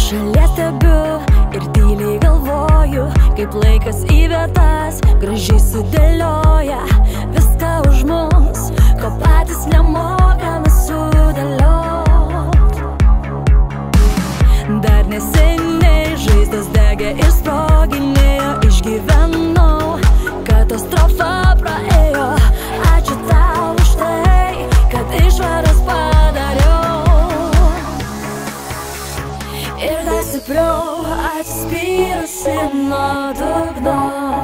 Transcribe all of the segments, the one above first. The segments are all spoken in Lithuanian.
šalia stebiu ir tyliai galvoju, kaip laikas į vietas gražiai sudėlioja viską už mus, ko patys nemokame sudėliot. Dar neseniai žaizdos degė ir sproginėjo, išgyvenau, katastrofa praėjo. Ačiū tau už tai, kad išvaras padariau. Ir dar stipriau atsispyrusi nuo dugno,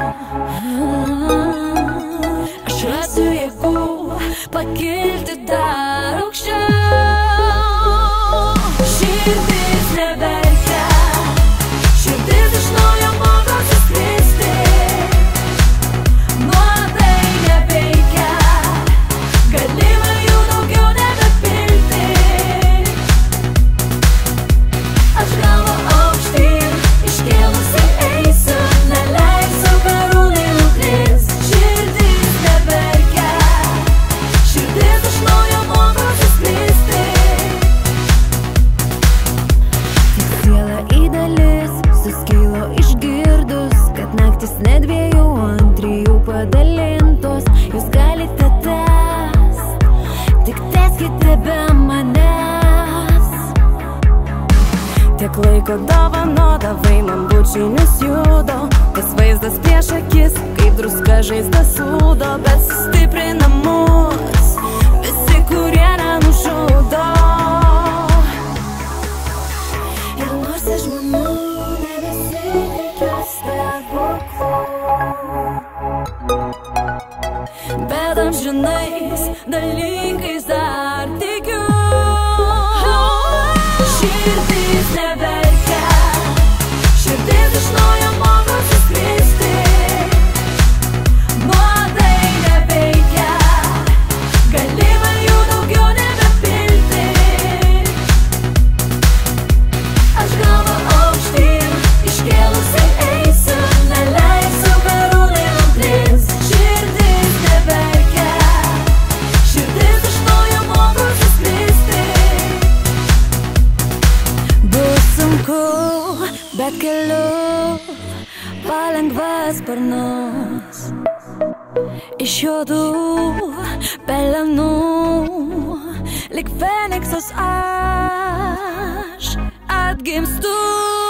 aš rasiu jėgų pakilti dar aukščiau. Širdis neverkia, širdis iš naujo mokosi skristi. Nuodai neveikia, galima jų daugiau nebepilti. Aš galvą aukštyn iškėlusi eisiu, neleisiu karūnai nukrist. Širdis neverkia, širdis iš naujo mokosi skristi. Tik siela į dalis suskilo išgirdus, kad naktis ne dviejų ant trijų padalintos. Jūs galite tęst, tik tęskite be manęs. Tiek laiko dovanodavai man bučinius judo, tas vaizdas prieš akis, kaip druska žaizda sūdo. Bet sustiprina mus visi, kurie nenužudo. Ir nors iš žmonių nebesitikiu stebuklų, bet amžinais dalykais dar tikiu. Širdis neverkia, širdis iš naujo mokosi skristi. Nuodai neveikia, galima jų daugiau nebepilti. Aš galvą aukštyn iškėlusi eisiu, neleisiu karūnai nukrist. Širdis neverkia, širdis iš naujo mokosi skristi. Bus sunku, bet keliu palengva sparnus iš juodų pelenų, lyg Feniksas aš atgimstu.